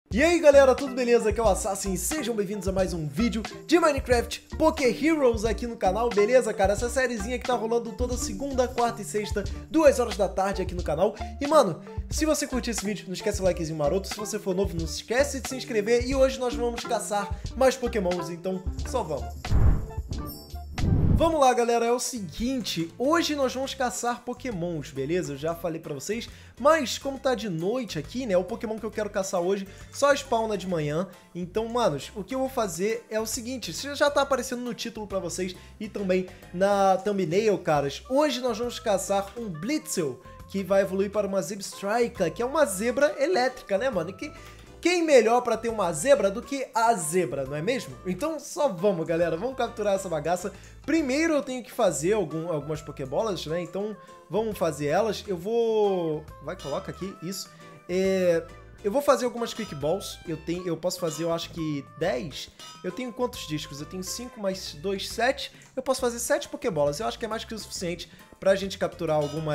E aí galera, tudo beleza? Aqui é o Assassin, sejam bem-vindos a mais um vídeo de Minecraft Poké Heroes aqui no canal, beleza cara? Essa sériezinha que tá rolando toda segunda, quarta e sexta, 2 horas da tarde aqui no canal. E mano, se você curtir esse vídeo, não esquece o likezinho maroto, se você for novo, não se esquece de se inscrever. E hoje nós vamos caçar mais pokémons, então só vamos. Vamos lá galera, é o seguinte, hoje nós vamos caçar pokémons, beleza? Eu já falei pra vocês, mas como tá de noite aqui, né, o pokémon que eu quero caçar hoje só spawna de manhã. Então, manos, o que eu vou fazer é o seguinte, já tá aparecendo no título pra vocês e também na thumbnail, caras. Hoje nós vamos caçar um Blitzle, que vai evoluir para uma Zebstrika, que é uma zebra elétrica, né, mano? Quem melhor pra ter uma zebra do que a zebra, não é mesmo? Então só vamos, galera, vamos capturar essa bagaça. Primeiro eu tenho que fazer algumas pokébolas, né? Então vamos fazer elas. Eu vou... coloca aqui, isso. Eu vou fazer algumas Quick Balls. Eu posso fazer, eu acho que 10. Eu tenho quantos discos? Eu tenho 5 mais 2, 7. Eu posso fazer 7 pokébolas. Eu acho que é mais que o suficiente pra gente capturar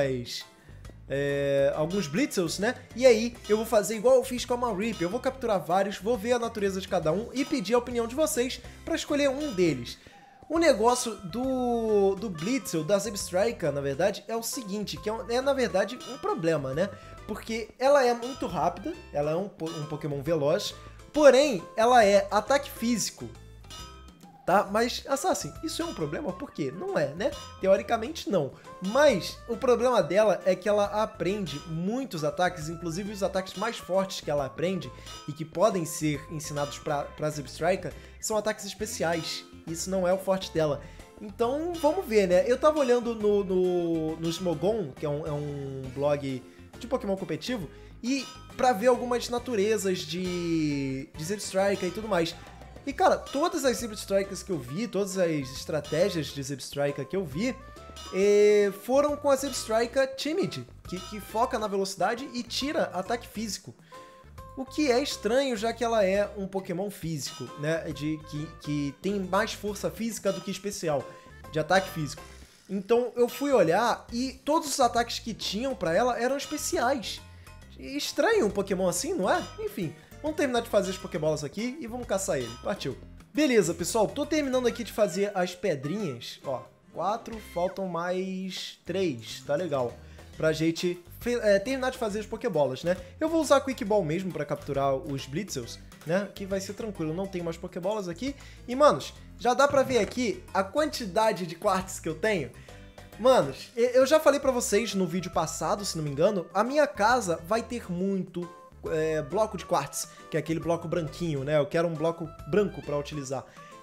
alguns Blitzles, né? E aí eu vou fazer igual eu fiz com a Mareep. Eu vou capturar vários, vou ver a natureza de cada um e pedir a opinião de vocês para escolher um deles. O negócio do Blitzle, da Zebstrika, na verdade, é o seguinte, que é na verdade um problema, né? Porque ela é muito rápida, ela é um Pokémon veloz, porém ela é ataque físico. Tá? Mas, Assassin, isso é um problema? Por quê? Não é, né? Teoricamente não. Mas o problema dela é que ela aprende muitos ataques, inclusive os ataques mais fortes que ela aprende e que podem ser ensinados pra Zebstrika são ataques especiais. Isso não é o forte dela. Então, vamos ver, né? Eu tava olhando no Smogon, que é um blog de Pokémon competitivo, e pra ver algumas naturezas de Zebstrika e tudo mais. E cara, todas as Zebstrikas que eu vi, todas as estratégias de Zebstrika que eu vi, foram com a Zebstrika Timid, que foca na velocidade e tira ataque físico. O que é estranho, já que ela é um Pokémon físico, né? Que tem mais força física do que especial, de ataque físico. Então eu fui olhar e todos os ataques que tinham pra ela eram especiais. Estranho um Pokémon assim, não é? Enfim. Vamos terminar de fazer as pokébolas aqui e vamos caçar ele. Partiu. Beleza, pessoal. Tô terminando aqui de fazer as pedrinhas. Ó, 4, faltam mais 3. Tá legal. Pra gente terminar de fazer as pokébolas, né? Eu vou usar a Quick Ball mesmo pra capturar os Blitzles, né? Que vai ser tranquilo. Não tenho mais pokébolas aqui. E, manos, já dá pra ver aqui a quantidade de quartz que eu tenho. Manos, eu já falei pra vocês no vídeo passado, se não me engano, a minha casa vai ter muito bloco de quartz, que é aquele bloco branquinho, né? Eu quero um bloco branco pra utilizar.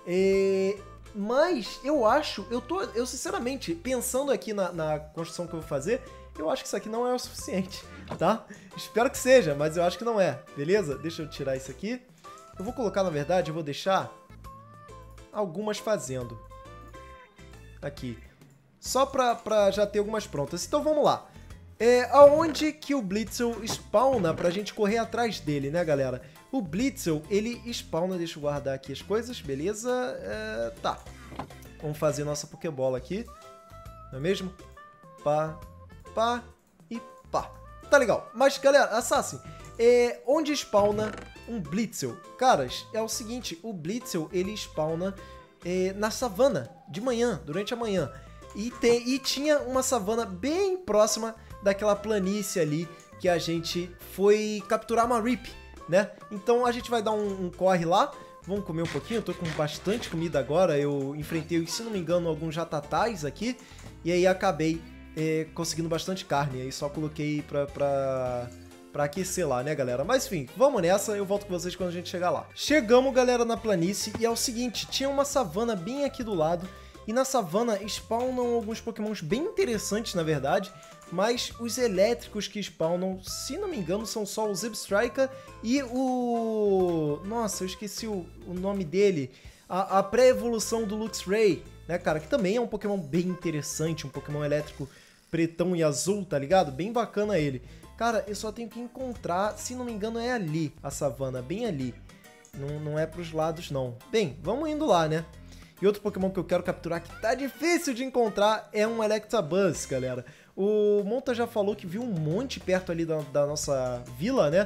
Mas eu sinceramente, pensando aqui na construção que eu vou fazer, eu acho que isso aqui não é o suficiente, tá? Espero que seja, mas eu acho que não é, beleza? Deixa eu tirar isso aqui. Eu vou colocar, na verdade, eu vou deixar algumas fazendo aqui, só pra já ter algumas prontas. Então vamos lá. Aonde que o Blitzle spawna pra gente correr atrás dele, né, galera? O Blitzle, ele spawna... Deixa eu guardar aqui as coisas, beleza? Tá. Vamos fazer nossa Pokébola aqui. Não é mesmo? Pá, pá e pá. Tá legal. Mas, galera, Assassin, onde spawna um Blitzle? Caras, é o seguinte, o Blitzle, ele spawna na savana, de manhã, durante a manhã. E tinha uma savana bem próxima daquela planície ali que a gente foi capturar uma Mareep, né? Então a gente vai dar um corre lá, vamos comer um pouquinho, eu tô com bastante comida agora, eu enfrentei, se não me engano, alguns jatatais aqui, e aí acabei conseguindo bastante carne, aí só coloquei pra aquecer lá, né, galera? Mas enfim, vamos nessa, eu volto com vocês quando a gente chegar lá. Chegamos, galera, na planície, e é o seguinte, tinha uma savana bem aqui do lado, e na savana spawnam alguns pokémons bem interessantes, na verdade, mas os elétricos que spawnam, se não me engano, são só o Zebstrika e o... Nossa, eu esqueci o nome dele. A pré-evolução do Luxray, né, cara? Que também é um Pokémon bem interessante, um Pokémon elétrico pretão e azul, tá ligado? Bem bacana ele. Cara, eu só tenho que encontrar, se não me engano, é ali, a savana, bem ali. Não é pros lados, não. Bem, vamos indo lá, né? E outro Pokémon que eu quero capturar, que tá difícil de encontrar, é um Electabuzz, galera. O Monta já falou que viu um monte perto ali da nossa vila, né?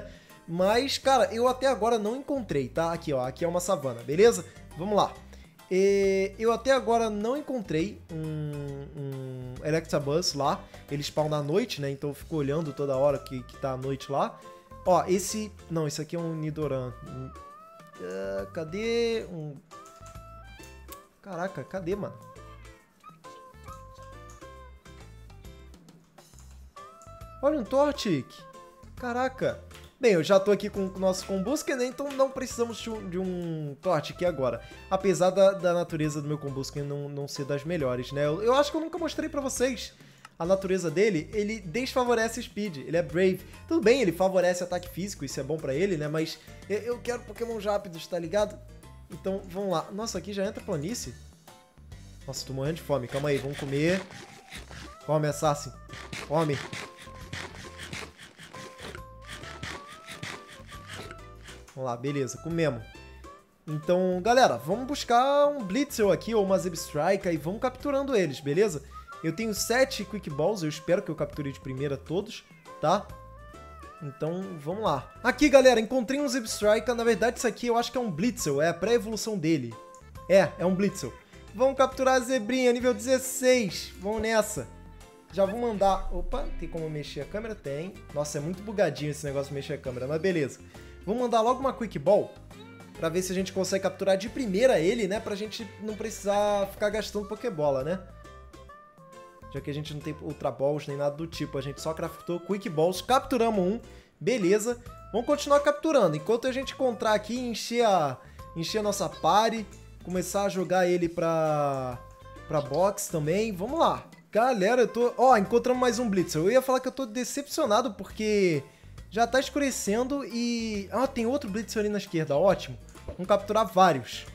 Mas, cara, eu até agora não encontrei, tá? Aqui, ó, aqui é uma savana, beleza? Vamos lá. Eu até agora não encontrei um Electabuzz lá. Ele spawna à noite, né? Então eu fico olhando toda hora que tá à noite lá. Ó, esse... Não, esse aqui é um Nidoran. Cadê? Caraca, cadê, mano? Olha um Torchic. Caraca. Bem, eu já tô aqui com o nosso Combusken, né? Então não precisamos de um Torchic agora. Apesar da natureza do meu Combusken não ser das melhores, né? Eu acho que eu nunca mostrei pra vocês a natureza dele. Ele desfavorece Speed, ele é Brave. Tudo bem, ele favorece ataque físico, isso é bom pra ele, né? Mas eu quero Pokémon rápidos, tá ligado? Então, vamos lá. Nossa, aqui já entra planície? Nossa, tô morrendo de fome. Calma aí, vamos comer. Come, Assassin. Come. Vamos lá, beleza, comemos. Então, galera, vamos buscar um Blitzel aqui ou uma Zebstrika e vamos capturando eles, beleza? Eu tenho 7 Quick Balls, eu espero que eu capture de primeira todos, tá? Então, vamos lá. Aqui, galera, encontrei um Zebstrika. Na verdade, isso aqui eu acho que é um Blitzel, é a pré-evolução dele. É um Blitzel. Vamos capturar a Zebrinha, nível 16. Vamos nessa. Já vou mandar... Opa, tem como mexer a câmera? Tem. Nossa, é muito bugadinho esse negócio de mexer a câmera, mas beleza. Vou mandar logo uma Quick Ball pra ver se a gente consegue capturar de primeira ele, né? Pra gente não precisar ficar gastando Pokébola, né? Já que a gente não tem Ultra Balls nem nada do tipo. A gente só craftou Quick Balls, capturamos um. Beleza. Vamos continuar capturando. Enquanto a gente encontrar aqui e encher a nossa party, começar a jogar ele pra box também. Vamos lá. Galera, eu tô... Ó, encontramos mais um Blitzel. Eu ia falar que eu tô decepcionado porque... já tá escurecendo e... Ah, tem outro Blitzel ali na esquerda, ótimo. Vamos capturar vários.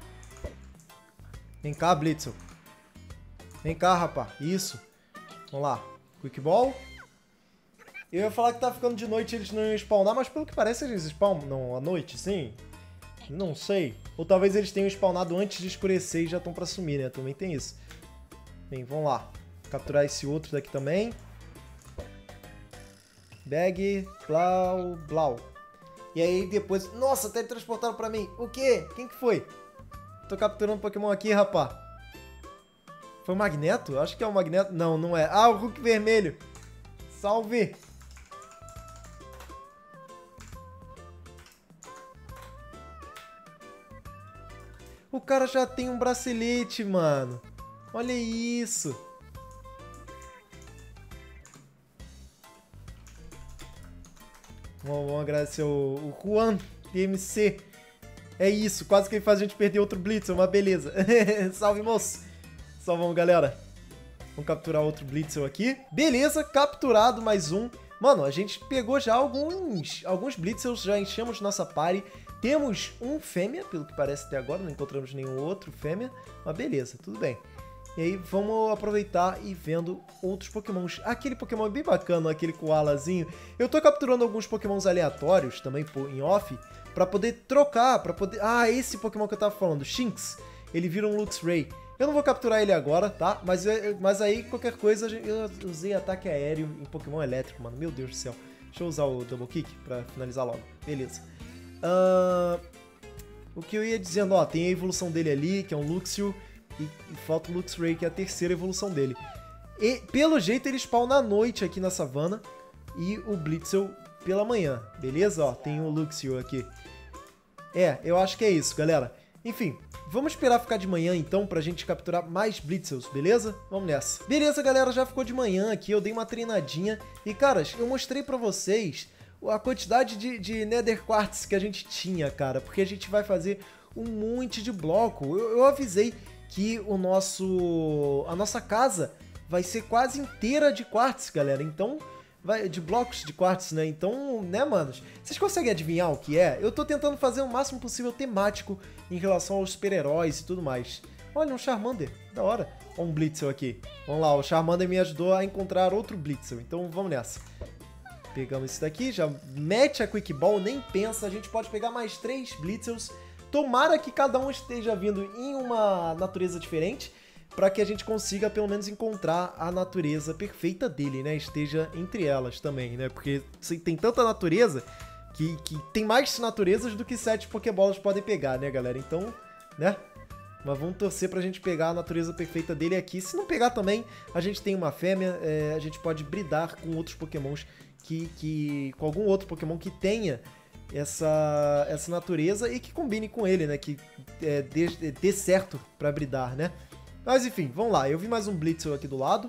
Vem cá, Blitzel. Vem cá, rapá. Isso. Vamos lá. Quick Ball. Eu ia falar que tá ficando de noite e eles não iam spawnar, mas pelo que parece eles spawnam à noite, sim. Não sei. Ou talvez eles tenham spawnado antes de escurecer e já estão pra sumir, né? Também tem isso. Bem, vamos lá. Capturar esse outro daqui também. Bag, blau, blau. E aí depois... Nossa, teletransportaram pra mim. O quê? Quem que foi? Tô capturando Pokémon aqui, rapá. Foi o Magneto? Acho que é o Magneto. Não, não é. Ah, o Hulk vermelho. Salve. O cara já tem um bracelete, mano. Olha isso. Vamos agradecer o Juan DMC. É isso, quase que ele faz a gente perder outro Blitzel, mas beleza. Salve, moço. Salvamos, galera. Vamos capturar outro Blitzel aqui. Beleza, capturado mais um. Mano, a gente pegou já alguns Blitzels, já enchemos nossa party. Temos um fêmea, pelo que parece até agora, não encontramos nenhum outro fêmea. Mas beleza, tudo bem. E aí vamos aproveitar e vendo outros pokémons. Aquele pokémon é bem bacana, aquele koalazinho. Eu tô capturando alguns pokémons aleatórios também em off, pra poder trocar, pra poder... Ah, esse pokémon que eu tava falando, Shinx. Ele vira um Luxray. Eu não vou capturar ele agora, tá? Mas aí, qualquer coisa, eu usei ataque aéreo em Pokémon elétrico, mano. Meu Deus do céu. Deixa eu usar o Double Kick pra finalizar logo. Beleza. O que eu ia dizendo, ó, tem a evolução dele ali, que é um Luxio. E falta o Luxray, que é a terceira evolução dele. E, pelo jeito, ele spawna à noite aqui na savana. E o Blitzel pela manhã, beleza? Ó, tem o Luxio aqui. Eu acho que é isso, galera. Enfim, vamos esperar ficar de manhã, então, pra gente capturar mais Blitzels, beleza? Vamos nessa. Beleza, galera, já ficou de manhã aqui, eu dei uma treinadinha. E, caras, eu mostrei pra vocês a quantidade de Nether Quartz que a gente tinha, cara. Porque a gente vai fazer um monte de bloco. Eu avisei que a nossa casa vai ser quase inteira de quartz, galera. Então, de blocos de quartz, né? Então, né, manos? Vocês conseguem adivinhar o que é? Eu tô tentando fazer o máximo possível temático em relação aos super-heróis e tudo mais. Olha, um Charmander, da hora. Olha um Blitzel aqui. Vamos lá, o Charmander me ajudou a encontrar outro Blitzel. Então, vamos nessa. Pegamos esse daqui, já mete a Quick Ball, nem pensa. A gente pode pegar mais 3 Blitzels. Tomara que cada um esteja vindo em uma natureza diferente, para que a gente consiga pelo menos encontrar a natureza perfeita dele, né? Esteja entre elas também, né? Porque tem tanta natureza que tem mais naturezas do que 7 Pokébolas podem pegar, né, galera? Então, né? Mas vamos torcer pra gente pegar a natureza perfeita dele aqui. Se não pegar também, a gente tem uma fêmea, a gente pode bridar com outros Pokémons com algum outro Pokémon que tenha essa natureza e que combine com ele, né? Que dê certo pra bridar, né? Mas enfim, vamos lá. Eu vi mais um Blitzel aqui do lado.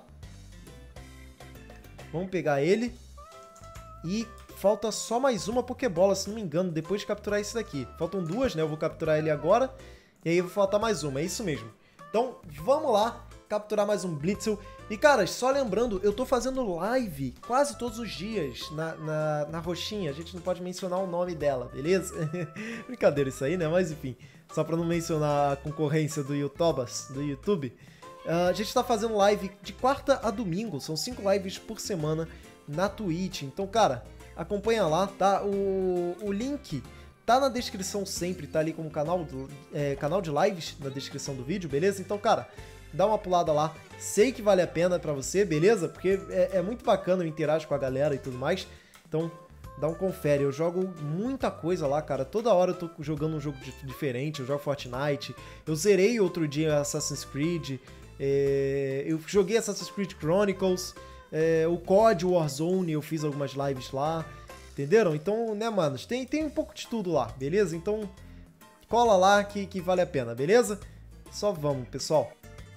Vamos pegar ele. E falta só mais uma Pokébola, se não me engano, depois de capturar esse daqui. Faltam duas, né? Eu vou capturar ele agora. E aí vai faltar mais uma, é isso mesmo. Então, vamos lá capturar mais um Blitzel. E, cara, só lembrando, eu tô fazendo live quase todos os dias na roxinha. A gente não pode mencionar o nome dela, beleza? Brincadeira isso aí, né? Mas, enfim, só pra não mencionar a concorrência do YouTube. A gente tá fazendo live de quarta a domingo. São 5 lives por semana na Twitch. Então, cara, acompanha lá, tá? O link tá na descrição sempre, tá ali como canal de lives na descrição do vídeo, beleza? Então, cara, dá uma pulada lá. Sei que vale a pena pra você, beleza? Porque é muito bacana, eu interajo com a galera e tudo mais. Então, dá um confere. Eu jogo muita coisa lá, cara. Toda hora eu tô jogando um jogo diferente. Eu jogo Fortnite. Eu zerei outro dia Assassin's Creed. Eu joguei Assassin's Creed Chronicles. O COD, Warzone, eu fiz algumas lives lá. Entenderam? Então, né, manos, tem um pouco de tudo lá, beleza? Então, cola lá que vale a pena, beleza? Só vamos, pessoal.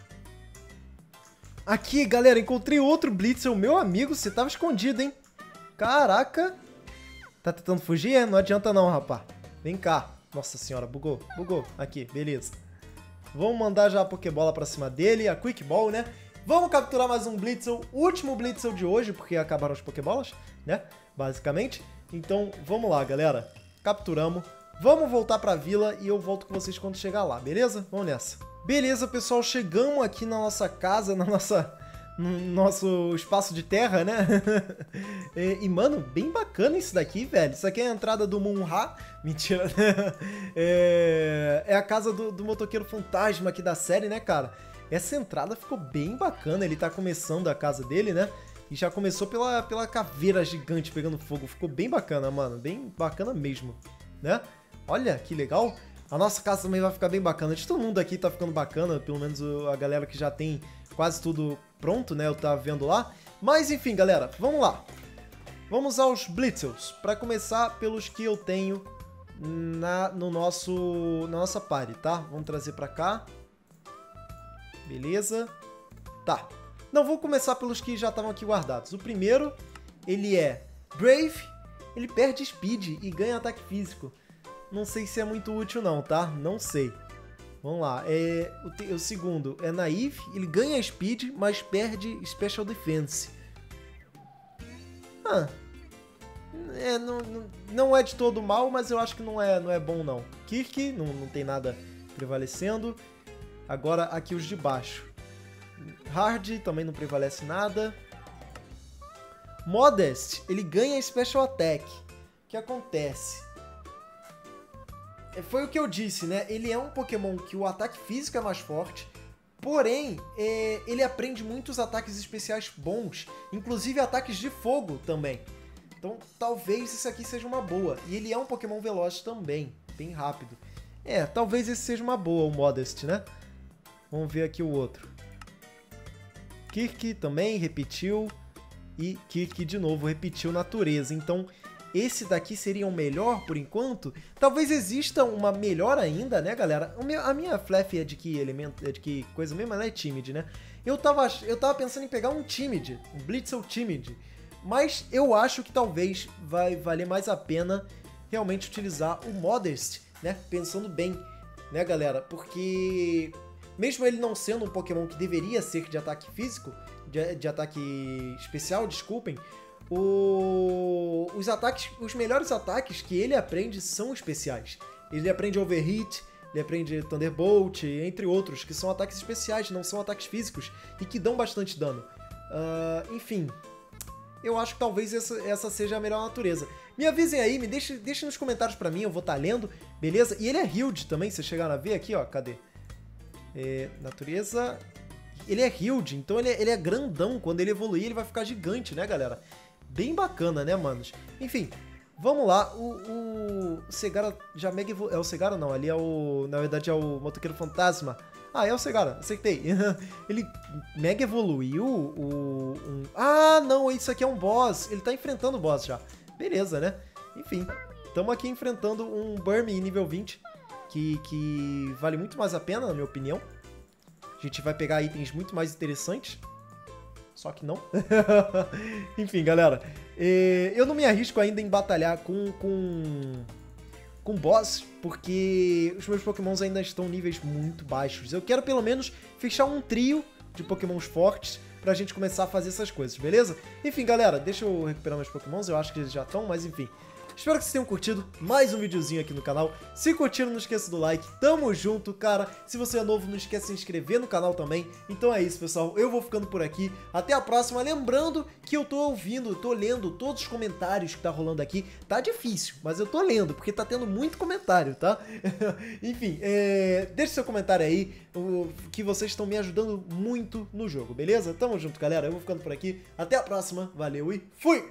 Aqui, galera, encontrei outro Blitzel, meu amigo, você tava escondido, hein? Caraca! Tá tentando fugir? Não adianta não, rapá. Vem cá. Nossa senhora, bugou. Aqui, beleza. Vamos mandar já a Pokébola pra cima dele, a Quick Ball, né? Vamos capturar mais um Blitzel, último Blitzel de hoje, porque acabaram as Pokébolas, né? Basicamente. Então, vamos lá, galera. Capturamos. Vamos voltar pra vila e eu volto com vocês quando chegar lá, beleza? Vamos nessa. Beleza, pessoal. Chegamos aqui na nossa casa, no nosso espaço de terra, né? Mano, bem bacana isso daqui, velho. Isso aqui é a entrada do Munra. Mentira. É a casa do motoqueiro fantasma aqui da série, né, cara? Essa entrada ficou bem bacana. Ele tá começando a casa dele, né? E já começou pela caveira gigante pegando fogo. Ficou bem bacana, mano. Bem bacana mesmo, né? Olha, que legal. A nossa casa também vai ficar bem bacana. De todo mundo aqui tá ficando bacana. Pelo menos a galera que já tem quase tudo pronto, né? Eu tava vendo lá. Mas, enfim, galera. Vamos lá. Vamos aos Blitzels. Pra começar, pelos que eu tenho na nossa party, tá? Vamos trazer pra cá. Beleza. Tá. Não, vou começar pelos que já estavam aqui guardados. O primeiro, ele é Brave. Ele perde Speed e ganha ataque físico. Não sei se é muito útil não, tá? Não sei. Vamos lá. O segundo é Naive. Ele ganha Speed, mas perde Special Defense. Não é de todo mal, mas eu acho que não é bom não. Kirk, não tem nada prevalecendo. Agora aqui os de baixo. Hard também não prevalece nada. Modest, ele ganha Special Attack. O que acontece? Foi o que eu disse, né? Ele é um Pokémon que o ataque físico é mais forte, porém, ele aprende muitos ataques especiais bons, inclusive ataques de fogo também. Então, talvez isso aqui seja uma boa. E ele é um Pokémon veloz também, bem rápido. Talvez esse seja uma boa, o Modest, né? Vamos ver aqui o outro. Kirk também repetiu. E Kirk de novo repetiu Natureza. Então, esse daqui seria o melhor por enquanto. Talvez exista uma melhor ainda, né, galera? A minha Flaaffy é de que elemento? É de que coisa mesmo? Ela é Timid, né? Eu tava pensando em pegar um Timid, um Blitzel Timid. Mas eu acho que talvez vai valer mais a pena realmente utilizar o Modest, né? Pensando bem, né, galera? Porque mesmo ele não sendo um Pokémon que deveria ser de ataque físico, de ataque especial, desculpem, os melhores ataques que ele aprende são especiais. Ele aprende Overheat, ele aprende Thunderbolt, entre outros, que são ataques especiais, não são ataques físicos, e que dão bastante dano. Enfim, eu acho que talvez essa seja a melhor natureza. Me avisem aí, me deixem nos comentários pra mim, eu vou estar lendo, beleza? E ele é Healed também, vocês chegaram a ver aqui, ó, cadê? Natureza... Ele é Healed, então ele é grandão. Quando ele evoluir, ele vai ficar gigante, né, galera? Bem bacana, né, manos? Enfim, Vamos lá, o Segara já mega é o Segara não, ali é o, na verdade é o Motoqueiro Fantasma. Ah, é o Segara, acertei. Ele mega evoluiu Ah, não, isso aqui é um boss, ele tá enfrentando o boss já. Beleza, né? Enfim, estamos aqui enfrentando um Burmy nível 20, que vale muito mais a pena, na minha opinião. A gente vai pegar itens muito mais interessantes. Só que não. Enfim, galera. Eu não me arrisco ainda em batalhar com boss, porque os meus pokémons ainda estão em níveis muito baixos. Eu quero pelo menos fechar um trio de pokémons fortes pra gente começar a fazer essas coisas, beleza? Enfim, galera, deixa eu recuperar meus pokémons. Eu acho que eles já estão, mas enfim. Espero que vocês tenham curtido mais um videozinho aqui no canal. Se curtiram, não esqueça do like. Tamo junto, cara. Se você é novo, não esquece de se inscrever no canal também. Então é isso, pessoal. Eu vou ficando por aqui. Até a próxima. Lembrando que eu tô ouvindo, tô lendo todos os comentários que tá rolando aqui. Tá difícil, mas eu tô lendo, porque tá tendo muito comentário, tá? Enfim, deixe seu comentário aí, que vocês estão me ajudando muito no jogo, beleza? Tamo junto, galera. Eu vou ficando por aqui. Até a próxima. Valeu e fui!